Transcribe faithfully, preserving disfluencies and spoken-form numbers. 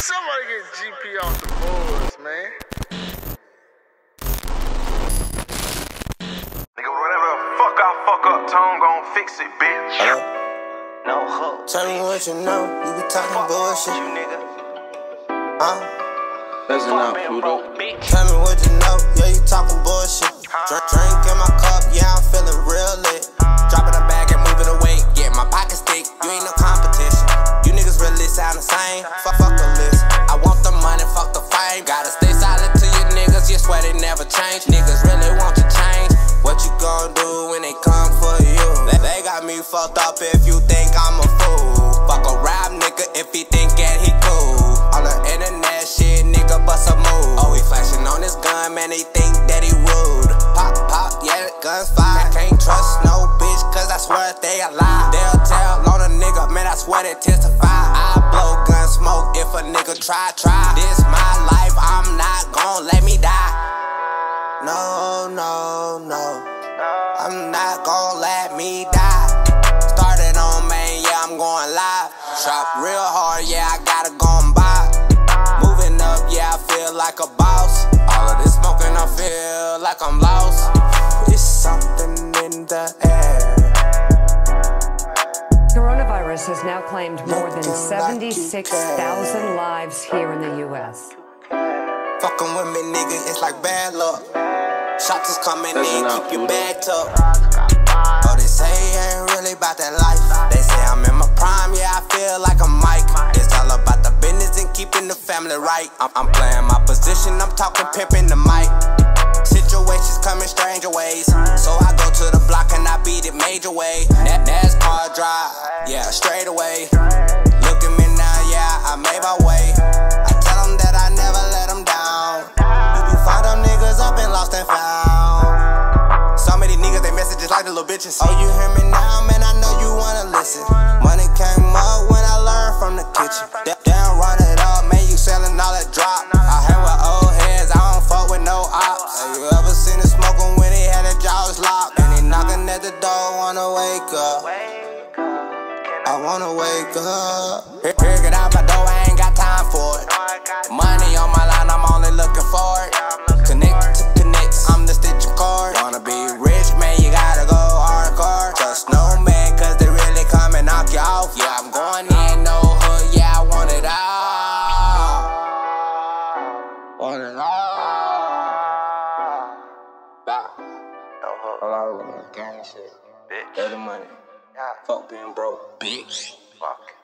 Somebody get G P off the boards, man. Nigga, whatever the fuck I fuck up, Tone gon' fix it, bitch. Hello? No hope. Tell me what you know, you be talking Fuck bullshit. you, nigga. Huh? That's enough, Pluto. Tell me what you know, yeah, you talking bullshit. Drink, drink in my cup, yeah, I'm feeling real lit. Dropping a bag and moving away, getting my pocket stick. You ain't no competition. You niggas really sound the same. Fuck, fuck the list. I want the money, fuck the fame. Gotta stay solid to your niggas, you swear they never change. Niggas really want to change. What you gon' do when they come for you? They, they got me fucked up if you think I'm a fool. Fuck a rap nigga if he think that he cool. All the internet shit, nigga bust a move. Oh, he flashing on his gun, man, they think that he rude. Pop, pop, yeah, guns fire. Can't trust no bitch, cause I swear they a lie. They'll tell on a nigga, man, I swear they testify. I blow gun smoke if a nigga try, try. This my life, I'm not gon' let me die. No, no, no, I'm not gon' let me die. Started on main, yeah, I'm going live. Shop real hard, yeah, I gotta go and buy. Moving up, yeah, I feel like a boss. All of this smoking, I feel like I'm lost. It's something in the air. Coronavirus has now claimed more than seventy-six thousand lives here in the U S Fucking with me, nigga, it's like bad luck. Shots is coming That's in, enough, keep your Pluto. bag tucked. Oh, they say I ain't really about that life. They say I'm in my prime, yeah, I feel like I'm Mike. It's all about the business and keeping the family right. I'm, I'm playing my position, I'm talking pimping the mic. Situations coming stranger ways, so I go to the block and I beat it major way. That NASCAR drive, yeah, straight away. Look at me now, yeah, I made my way. I tell them that I never let them down. You be find them niggas up and lost and found. So many niggas, they messages like the little bitches. Oh, you hear me now, man, I know you wanna listen. Money came up when I learned from the kitchen. Damn, run it up, man, you selling all that drop. I hang with old heads, I don't fuck with no ops. Have you ever seen it smoking when he had the jaws locked? And he knocking at the door, wanna wake up. I wanna wake up. Here, here, get out my door, I ain't got time for it. Money on my line, I'm only looking for it. Connect to connect, I'm the stitching cord. Wanna be rich, man, you gotta go hardcore. Trust no man, cause they really come and knock you off. Yeah, I'm going in, no hood, yeah, I want it all. Want it all. Bow. No hope. A lot of gang shit. Bitch. Dirty money. Yeah. Fuck being broke. Bitch. Fuck.